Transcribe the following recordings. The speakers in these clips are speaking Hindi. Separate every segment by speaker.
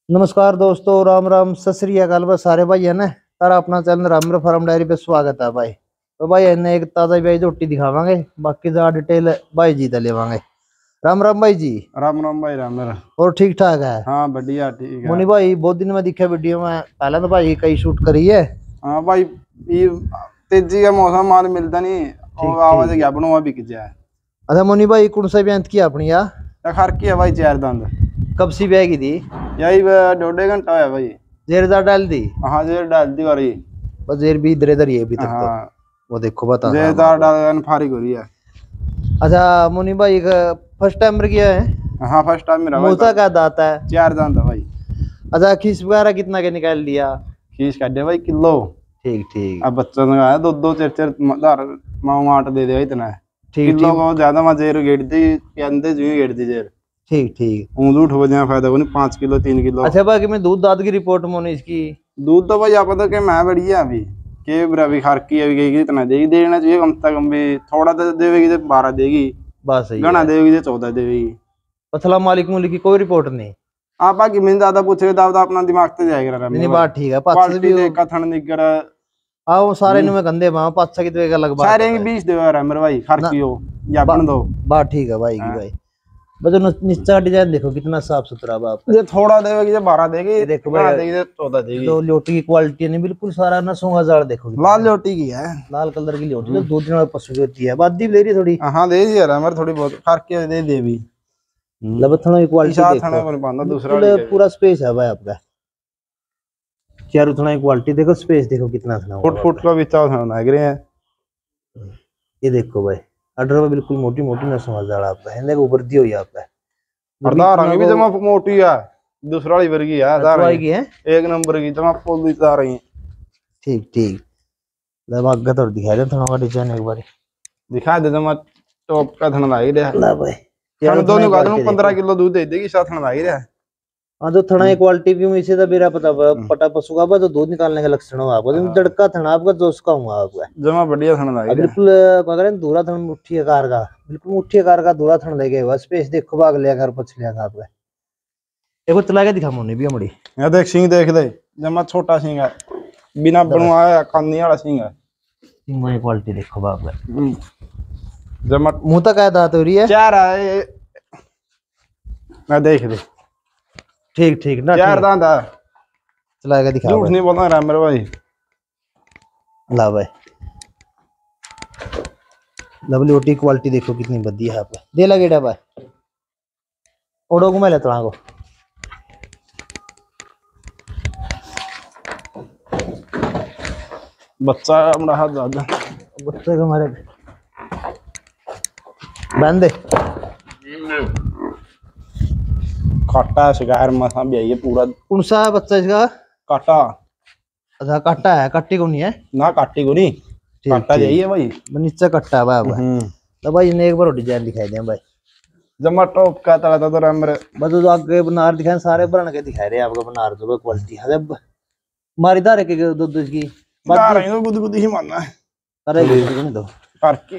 Speaker 1: नमस्कार दोस्तों, राम राम, सत श्री अकाल। बस सारे भाई है ना तारा अपना चैनल रामर फार्म डायरी पे स्वागत है भाई। तो भाई इन्हें एक ताजा ब्याज झोटी दिखावांगे, बाकी ज्यादा डिटेल भाई जी तो लेवांगे। राम राम भाई जी।
Speaker 2: राम राम भाई राम राम।
Speaker 1: और ठीक ठाक है?
Speaker 2: हाँ बढ़िया ठीक है।
Speaker 1: मुनि भाई बहुत दिन में दिखा वीडियो में, पहले तो भाई कई शूट करी है।
Speaker 2: हाँ भाई, ये तेजी का मौसम माल मिलता नहीं और आवाज क्या बनवा बिक जाए।
Speaker 1: अच्छा मुनि भाई कौन सा बेंत किया अपनी या
Speaker 2: खर की है भाई चार दंद।
Speaker 1: कब सी ब्याह की थी?
Speaker 2: यही 1.5 घंटा है भाई।
Speaker 1: जेरदार डाल दी?
Speaker 2: हाँ जेर डाल दी वाली।
Speaker 1: बस जेर भी इधर इधर ही है अभी तक तो।
Speaker 2: हाँ
Speaker 1: वो देखो बता
Speaker 2: जेरदार डाल फारिग हो रही है।
Speaker 1: अच्छा मुनि भाई फर्स्ट टाइम किया है?
Speaker 2: हाँ फर्स्ट टाइम मेरा
Speaker 1: मोटा का दाता है?
Speaker 2: चार दंद है भाई।
Speaker 1: अच्छा खीस वगैरह कितना के निकाल लिया?
Speaker 2: खींच काटे भाई किलो।
Speaker 1: ठीक ठीक।
Speaker 2: अब बच्चों ने आया दो दो चार चार माँ आट दे दे इतना
Speaker 1: ठीक
Speaker 2: किलो
Speaker 1: ठीक
Speaker 2: को ज्यादा मैं जेर गेट दी अंदर जू गेट दी जेर
Speaker 1: ठीक ठीक।
Speaker 2: ऊँध उठ हो जाए फायदा को नहीं 5 किलो 3 किलो।
Speaker 1: अच्छा बाकी मैं दूध दाद की रिपोर्ट मोनी इसकी?
Speaker 2: दूध तो भाई आप तो कि मैं बढ़िया अभी के रवि खारकी अभी कहेगी इतना देगी, देना चाहिए कम से कम भी। थोड़ा तो देगी तो 12 देगी,
Speaker 1: बात सही
Speaker 2: घना
Speaker 1: है।
Speaker 2: देगी तो 14 देगी।
Speaker 1: पथला मालिक मुलिक की कोई रिपोर्ट नहीं?
Speaker 2: आप बाकी मैंने ज्यादा पूछे दादा अपना दिमाग से जाएगा।
Speaker 1: नहीं बात ठीक है। पाँच
Speaker 2: क्वालिटी
Speaker 1: भी
Speaker 2: देखा थन निकर
Speaker 1: आओ सारे नु में गंदे मां 500 की तो एक अलग बात
Speaker 2: सारे
Speaker 1: है
Speaker 2: के
Speaker 1: भाई।
Speaker 2: 20 देगा मेरे भाई खारकी हो या अपन दो।
Speaker 1: बात ठीक है भाई की
Speaker 2: हाँ।
Speaker 1: भाई। बस नीचे का डिजाइन देखो कितना साफ सुथरा बाप
Speaker 2: ये थोड़ा देगी तो 12 देगी,
Speaker 1: ये देखो
Speaker 2: घना
Speaker 1: भाई,
Speaker 2: देगी तो 14 देगी।
Speaker 1: तो लोटी की क्वालिटी नहीं बिल्कुल सारा नसों का जाड़ देखो कितना
Speaker 2: लाल लोटी की है।
Speaker 1: लाल कलर की लोटी तो 2 दिन वाली पशु की होती है। बात दी ले रही थोड़ी।
Speaker 2: हाँ दे दी यार मेरे थोड़ी बहुत खारकी दे दे भी।
Speaker 1: लबथनों की क्वालिटी
Speaker 2: इशारा
Speaker 1: देखो
Speaker 2: थाना को नहीं पाना दूसरा
Speaker 1: बिल्कुल
Speaker 2: वाली के।
Speaker 1: पूरा स्पेस है भाई आपका। चारों थोड़ा की क्वालिटी देखो, स्पेस देखो कितना थना
Speaker 2: फुट फुट का भी चाव थाना लग रहे हैं।
Speaker 1: ये देखो भाई अडर में बिल्कुल मोटी मोटी न समझ आ आपका है। देखो ऊपर दी हुई आपका
Speaker 2: और रंग भी जमा मोटी है, दूसरा वाली वर्गी है दार
Speaker 1: की है
Speaker 2: एक नंबर की जमा पोल दी आ रही।
Speaker 1: ठीक ठीक। लब आगे तो दिखा दे थोड़ा का डिजाइन एक बार
Speaker 2: दिखा दे जमा टॉप का थन लाग रहा है।
Speaker 1: ला भाई
Speaker 2: थन दोनों का 15 किलो दूध दे देगी साथ थन लाग रहा है।
Speaker 1: हाँ तो थना की क्वालिटी भी इसे तो मेरा पता पटा पशु का तो दूध निकालने का लक्षण हो आपका जड़का थना आपका जोश का हुआ आपका
Speaker 2: जमा बढ़िया थन लाग रहा है।
Speaker 1: बिल्कुल अगर दूरा थन मुट्ठी आकार का, बिल्कुल मुट्ठी आकार का दूरा थन लगे हुआ। स्पेस देखो भाग लिया घर पछ लिया आपका। देखो चला के दिखा मोने भी हमारी।
Speaker 2: ये देख सिंह देख ले जमा छोटा सिंह है, बिना बनवाया कानी वाला सिंह है।
Speaker 1: सिंह की क्वालिटी देखो बाप
Speaker 2: जमा
Speaker 1: मुंह तक आया दांत हो रही है।
Speaker 2: चार है मैं देख ले।
Speaker 1: ठीक ठीक ना
Speaker 2: चार दांत है।
Speaker 1: चला के दिखा
Speaker 2: झूठ नहीं बोलना रहा मेरे भाई।
Speaker 1: ला भाई लवली ओटी क्वालिटी देखो कितनी बढ़िया है आपका। दे लगेड़ा भाई ओडो को मैं ले तड़ा को।
Speaker 2: बच्चा हमारा हाथ ज्यादा
Speaker 1: बच्चे को हमारे बंद दे
Speaker 2: काटा शिकार मसा भी आई है पूरा।
Speaker 1: कौन सा है बच्चा इसका?
Speaker 2: काटा
Speaker 1: अच्छा कट्टा है, कट्टी को नहीं है
Speaker 2: ना काटी को नहीं काटा जाइए भाई।
Speaker 1: नीचे कट्टा है भाई। तो भाई इन्हें एक बार डिजाइन दिखाई दे भाई।
Speaker 2: जमा टॉप का तला तो मेरे
Speaker 1: बस जो आगे बनार दिखाए सारे बन के दिखा रहे हैं आपको। बनार जो क्वालिटी है मारी धारे के दूध की
Speaker 2: ना रही तो गुद गुद ही मानना है
Speaker 1: करेगी नहीं दो
Speaker 2: करके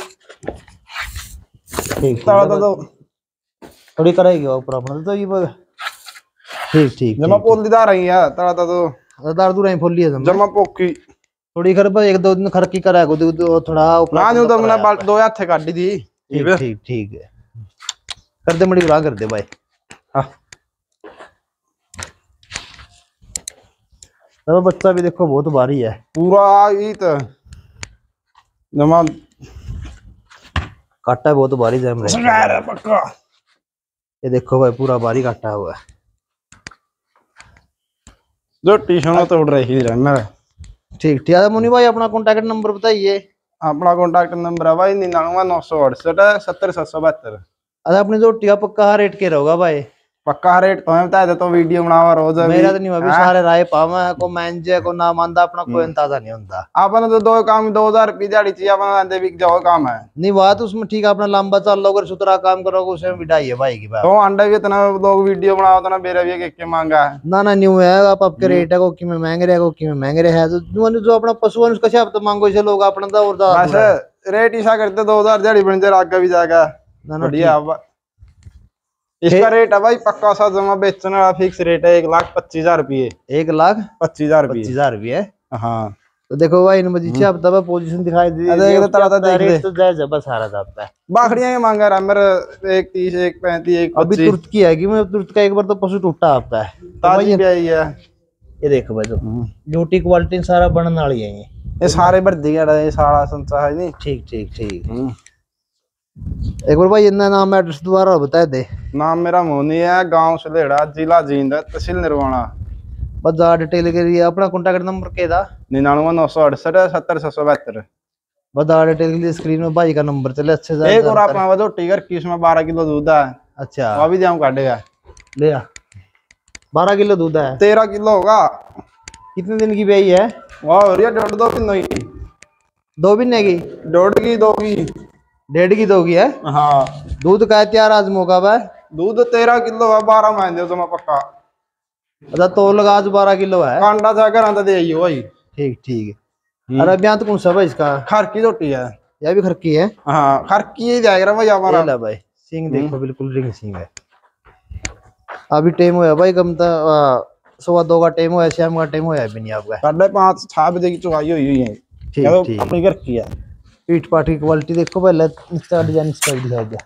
Speaker 1: ठीक
Speaker 2: तला तो
Speaker 1: थोड़ी करेगी ऊपर अपना तो ये ठीक ठीक।
Speaker 2: जमा पोल दी रही है तला तो
Speaker 1: दार दूर फुल लिया
Speaker 2: जमा पोकी
Speaker 1: थोड़ी कर एक दो दिन खरकी करा थोड़ा ऊपर
Speaker 2: ना न्यू तो मैंने दो हाथ काटी थी।
Speaker 1: ठीक ठीक है कर दे मड़ी बुरा कर दे भाई।
Speaker 2: हाँ
Speaker 1: तो बच्चा भी देखो बहुत भारी है
Speaker 2: पूरा ही तो जमा
Speaker 1: काटा बहुत भारी जम रहा है
Speaker 2: पक्का।
Speaker 1: ये देखो भाई पूरा भारी काटा हुआ है।
Speaker 2: जो टी-शर्ट तोड़ रही है मेरा।
Speaker 1: ठीक ठीक है मुनि भाई अपना कॉन्टैक्ट नंबर बताइए।
Speaker 2: अपना कॉन्टैक्ट नंबर है भाई 99 968 70 772।
Speaker 1: अच्छा अपने जो टिया पक्का रेट के रहोगा भाई?
Speaker 2: पक्का रेट तो बता दे तो वीडियो बनावा रोज अभी।
Speaker 1: मेरा तो नहीं अभी सारे राय पावा को मैंजे को ना मानदा अपना कोई अंदाजा नहीं होता।
Speaker 2: आपने तो दो काम 2000 रुपये दिहाड़ी चाहिए अपना दे बिक जाओ काम है
Speaker 1: नहीं बात उसमें ठीक है। अपना लंबा चल लो अगर सुतरा काम करोगे उसमें बिठाई है भाई की बात।
Speaker 2: तो अंडे भी इतना लोग वीडियो बनाओ तो ना मेरा भी एक मांगा है
Speaker 1: ना न्यू है आप आपके रेट है को कि में महंगे रहे को कि में महंगे रहे जो अपना पशु है उसका शब्द मांगो इसे लोग अपना दा और
Speaker 2: बस रेट ऐसा करते 2000 दिहाड़ी बन जाए आगे भी जाएगा बढ़िया। इसका रेट है भाई पक्का सा जमा, बेचने वाला फिक्स रेट है 1,25,000 रुपये।
Speaker 1: 1,25,000
Speaker 2: रुपये।
Speaker 1: 25,000 रुपये।
Speaker 2: हाँ
Speaker 1: तो देखो भाई इन मजीद अब तब पोजीशन दिखाई दी
Speaker 2: देख ले तरह देख ले।
Speaker 1: तो जायज है बस सारा जाता है।
Speaker 2: बाखड़ियां के मांगा रहा मेरा 1,30, 1,35, 1,25।
Speaker 1: अभी तुर्त की है कि मैं तुर्त का एक बार तो पशु टूटा आपका है तो भाई
Speaker 2: ताजी भी आई है।
Speaker 1: ये देखो भाई, तो ड्यूटी क्वालिटी सारा बनने वाली है
Speaker 2: ये सारे भर दिया ये सारा संसा है नहीं।
Speaker 1: ठीक ठीक ठीक। एक बार भाई इतना नाम एड्रेस दोबारा बता दे।
Speaker 2: नाम मेरा मोनी है, गांव सलेड़ा, जिला जींद, तहसील निर्वाणा।
Speaker 1: बस ज्यादा डिटेल के लिए अपना कॉन्टैक्ट नंबर के दा
Speaker 2: 99,968 70,672।
Speaker 1: बस ज्यादा डिटेल के लिए स्क्रीन में भाई का नंबर चले अच्छे से।
Speaker 2: एक और अपना वो टिगर की उसमें 12 किलो दूध है।
Speaker 1: अच्छा
Speaker 2: वो भी जाऊं काटेगा
Speaker 1: ले आ। 12 किलो दूध है।
Speaker 2: 13 किलो होगा।
Speaker 1: कितने दिन की ब्याई है?
Speaker 2: वाह भैया 1.5 किलो की।
Speaker 1: 2 महीने की?
Speaker 2: 1.5 की 2 की
Speaker 1: 1.5 की 2 की है।
Speaker 2: हाँ
Speaker 1: दूध का है तैयार आज मौका है।
Speaker 2: दूध 13 किलो है, 12 महीने तो मैं पक्का।
Speaker 1: अच्छा तो लगा आज 12 किलो है।
Speaker 2: कांडा जाकर आंदा दे आइयो भाई।
Speaker 1: ठीक ठीक है। अरे ब्याह तो कौन सा भाई इसका?
Speaker 2: खर की रोटी है।
Speaker 1: यह भी खरकी है।
Speaker 2: हाँ खर की ही जाएगा भाई हमारा।
Speaker 1: ले भाई सिंग देखो बिल्कुल रिंग सिंग है। अभी टाइम होया भाई कम तो 2:15 का टाइम होया, शाम का टाइम होया भी नहीं आपका।
Speaker 2: 5:30 6 बजे की चुकाई हुई है।
Speaker 1: ठीक ठीक।
Speaker 2: अपनी घर की है।
Speaker 1: पीठ पाठ की क्वालिटी देखो पहले इसका डिजाइन स्टाइल दिखा दिया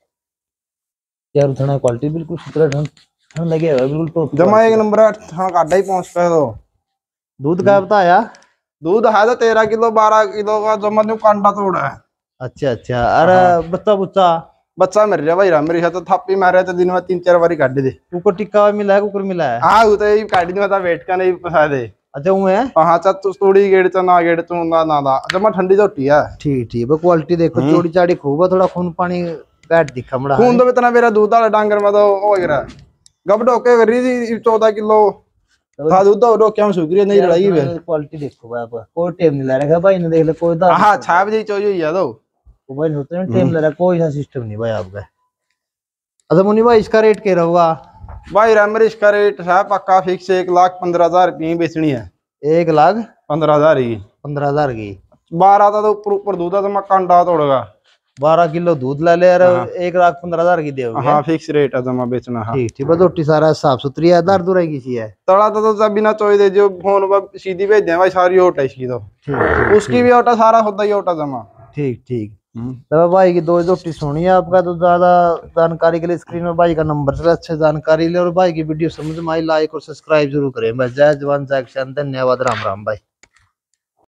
Speaker 1: यार। उतना क्वालिटी बिल्कुल सुथरा ढंग लगे हुआ बिल्कुल टॉप
Speaker 2: जमा 1 नंबर हाँ काटा ही पहुंच पे तो।
Speaker 1: दूध का बताया?
Speaker 2: दूध है तो 13 किलो 12 किलो का जमा न्यू कांडा तोड़ा है।
Speaker 1: अच्छा अच्छा। अरे बच्चा बुच्चा
Speaker 2: बच्चा मर रहा भाई मेरे साथ तो थापी मारे तो दिन में 3-4 बारी काट दे।
Speaker 1: कुकर टिक्का मिला है? कुकर मिला है?
Speaker 2: हाँ वो तो ये काट दी मतलब वेट का नहीं फंसा दे।
Speaker 1: अच्छा वो है।
Speaker 2: हाँ चा तूड़ी गेड़ चा ना गेड़ तू ना ना जमा ठंडी रोटी है।
Speaker 1: ठीक ठीक वो क्वालिटी देखो चौड़ी चाड़ी खूब है, थोड़ा खून पानी बैठ दिखा मड़ा
Speaker 2: खून तो इतना मेरा दूध वाला डांगर में तो हो गया गब ढोके कर रही थी 14 किलो था दूध तो ढोके हम सूख रही नहीं लड़ाई है।
Speaker 1: क्वालिटी देखो भाई आपका कोई टेम नहीं ला रखा भाई ने, देख ले कोई दाल।
Speaker 2: हाँ 6 बजे चाहिए हुई है तो
Speaker 1: भाई होते हैं टेम ला रहा, कोई सा सिस्टम नहीं भाई आपका। अच्छा मुनी भाई इसका रेट क्या रहोगा?
Speaker 2: भाई रैमर इसका रेट है पक्का फिक्स 1,15,000 रुपये बेचनी है।
Speaker 1: 1,15,000
Speaker 2: की
Speaker 1: 15,000 की
Speaker 2: 12 था तो ऊपर दूध तो मैं कांडा तोड़ेगा।
Speaker 1: 12 किलो दूध ला ले यार। 1,15,000 की दे।
Speaker 2: हाँ फिक्स रेट है जमा बेचना। हाँ
Speaker 1: ठीक ठीक बस रोटी सारा साफ सुथरी है, दार दुराई की सी है।
Speaker 2: तड़ा तो सब बिना चोई दे जो फोन पर सीधी भेज दे भाई सारी ओटा इसकी तो। उसकी भी ओटा सारा होता ही ओटा जमा।
Speaker 1: ठीक ठीक। तो भाई की 2 रोटी सुनी है आपका, तो ज्यादा जानकारी के लिए स्क्रीन में भाई का नंबर चला, अच्छे जानकारी ले। और भाई की वीडियो समझ में आई लाइक और सब्सक्राइब जरूर करें। बस जय जवान जय किसान, धन्यवाद, राम राम भाई।